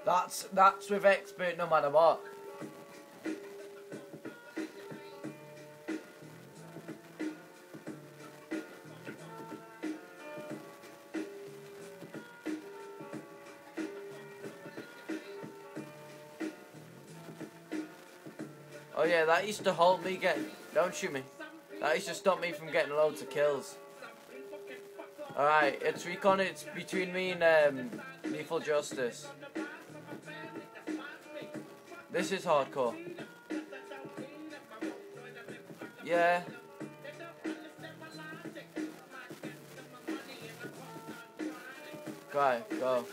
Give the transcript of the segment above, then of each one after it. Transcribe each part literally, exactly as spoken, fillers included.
That's that's with expert no matter what. Oh yeah, that used to hold me getting. Don't shoot me. That used to stop me from getting loads of kills. Alright, it's recon. It's between me and um, Lethal Justice. This is hardcore. Yeah. Go, go.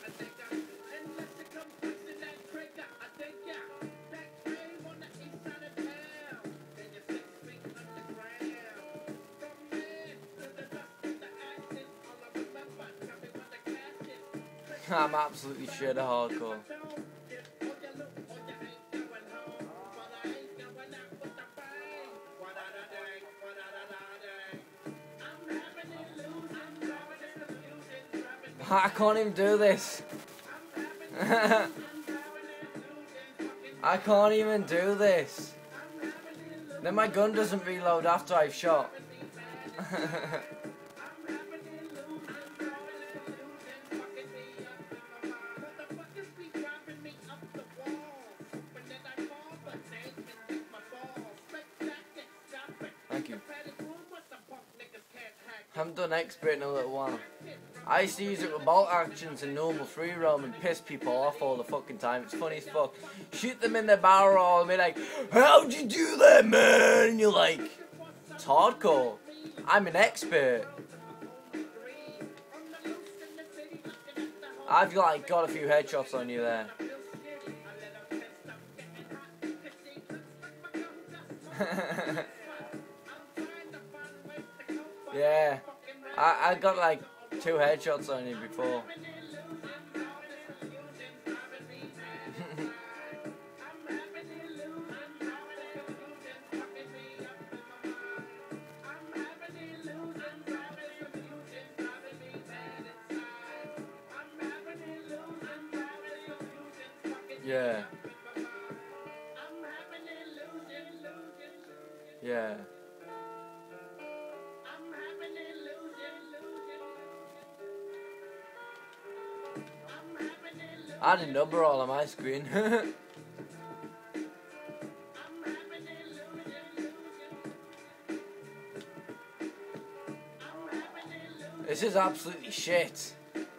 I'm absolutely shit at hardcore. I can't even do this. I can't even do this. Then my gun doesn't reload after I've shot. Thank you. I haven't done expert in a little while. I used to use it with bolt actions and normal free roam and piss people off all the fucking time. It's funny as fuck. Shoot them in the barrel roll and be like, how'd you do that, man? And you're like, it's hardcore. I'm an expert. I've like got a few headshots on you there. Yeah, I, I got like two headshots on you before. Yeah. Yeah. I had a number all on my screen. This is absolutely shit.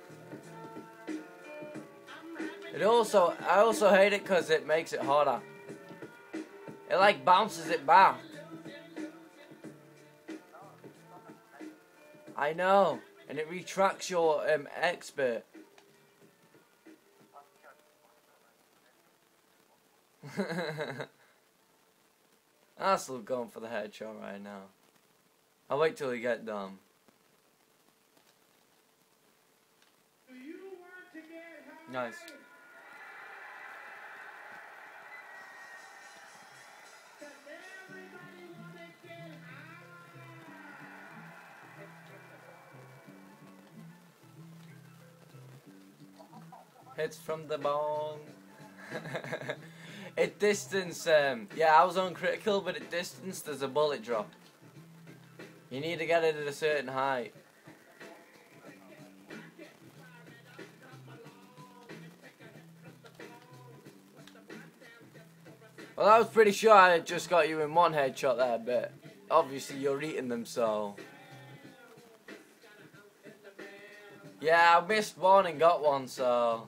It also, I also hate it because it makes it harder. It like bounces it back. I know, and it retracts your um, expert. I'm still going for the headshot right now. I'll wait till we get done. Nice. Hits from the bong. At distance, um, yeah, I was on critical, but at distance there's a bullet drop. You need to get it at a certain height. Well, I was pretty sure I had just got you in one headshot there, but obviously you're eating them, so... Yeah, I missed one and got one, so...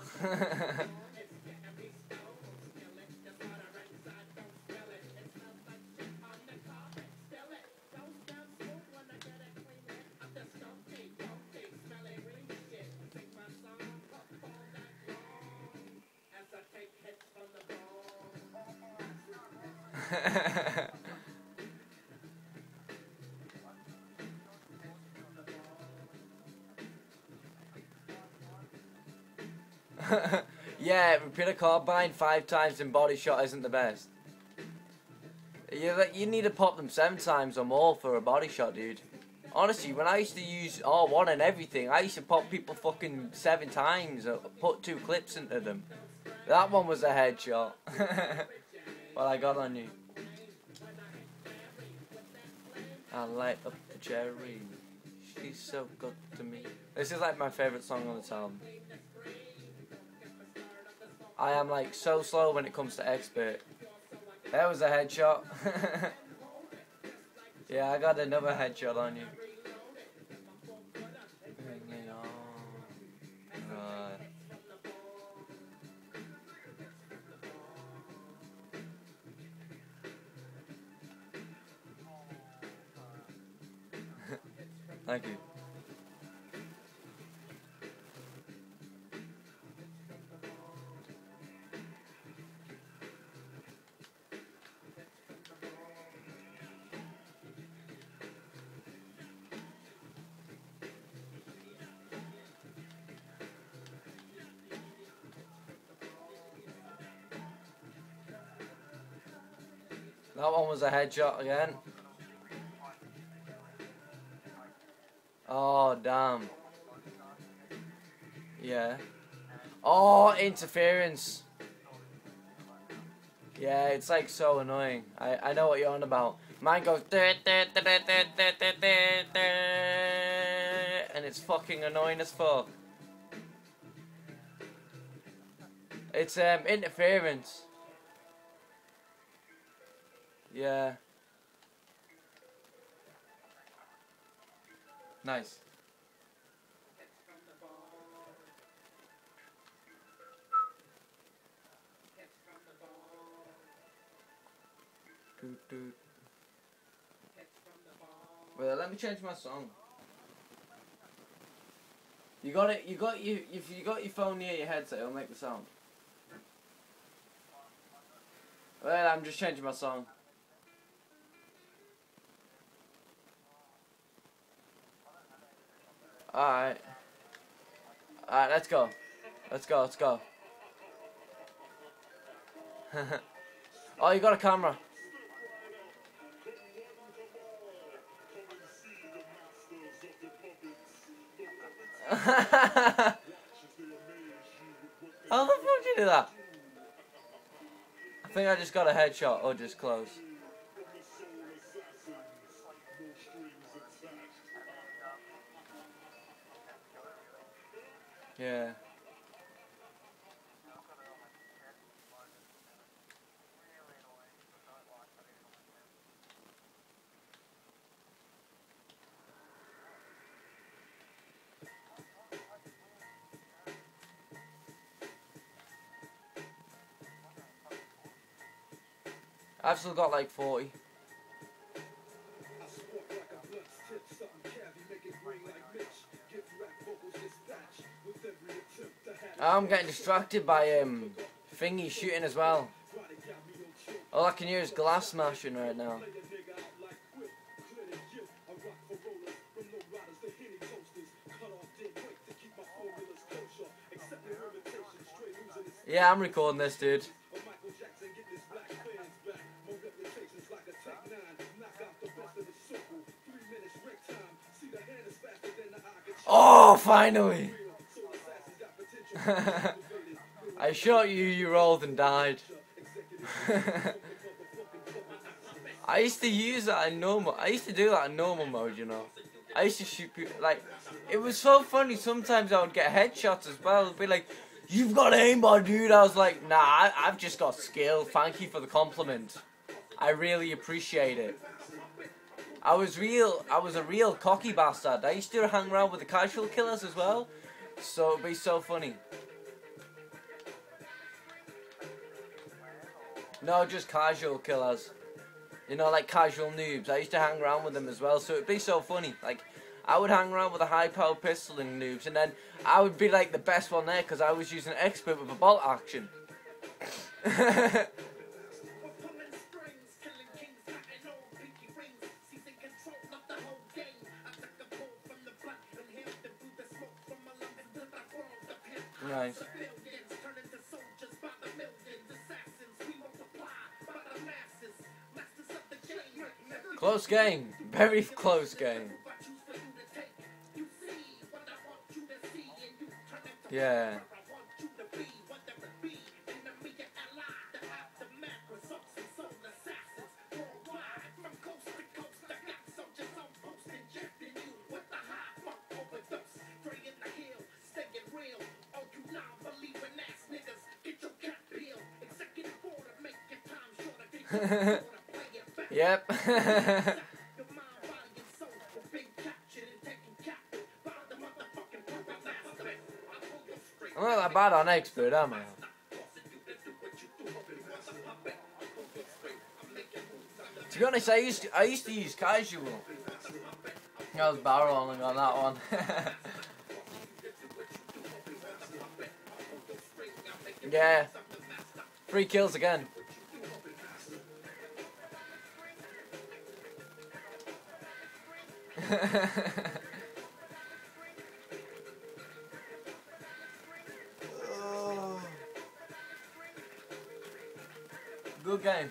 Yeah, repeat a carbine five times in body shot isn't the best. You, you need to pop them seven times or more for a body shot, dude. Honestly, when I used to use R one and everything, I used to pop people fucking seven times or put two clips into them. That one was a headshot. Well, I got on you. I light up the cherry. She's so good to me. This is like my favourite song on this album. I am like so slow when it comes to expert. That was a headshot. Yeah, I got another headshot on you. Bring it on. Right. Thank you. That one was a headshot again. Oh, damn. Yeah. Oh, interference. Yeah, it's like so annoying. I, I know what you're on about. Mine goes and it's fucking annoying as fuck. It's um interference. Yeah. Nice. Doot, doot. Well, let me change my song. You got it. You got you. If you got your phone near your headset, it'll make the sound. Well, I'm just changing my song. Alright. Alright, let's go. Let's go, let's go. Oh, you got a camera. How the fuck did you do that? I think I just got a headshot or just close. Yeah. I've still got like forty. I'm getting distracted by um thingy shooting as well. All I can hear is glass smashing right now. Yeah, I'm recording this, dude. Oh, finally! I shot you, you rolled and died. I used to use that in normal. I used to do that in normal mode, you know. I used to shoot people, like, it was so funny. Sometimes I would get headshots as well. It'd be like, "You've got aimbot, dude." I was like, "Nah, I, I've just got skill. Thank you for the compliment. I really appreciate it." I was real. I was a real cocky bastard. I used to hang around with the casual killers as well, so it'd be so funny. No, just casual killers. You know, like casual noobs. I used to hang around with them as well, so it'd be so funny. Like, I would hang around with a high-powered pistol and noobs, and then I would be like the best one there because I was using an expert with a bolt action. Nice. Close game. Very close game. Yeah. Yep. I'm not that bad on expert, am I? To be honest, I used to, I used to use casual. I was barrel rolling on that one. Yeah. Three kills again. Oh. Good game.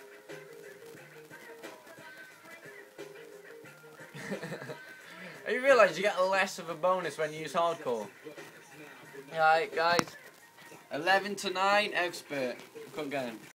You realise you get less of a bonus when you use hardcore. Alright guys, eleven to nine expert. Good game.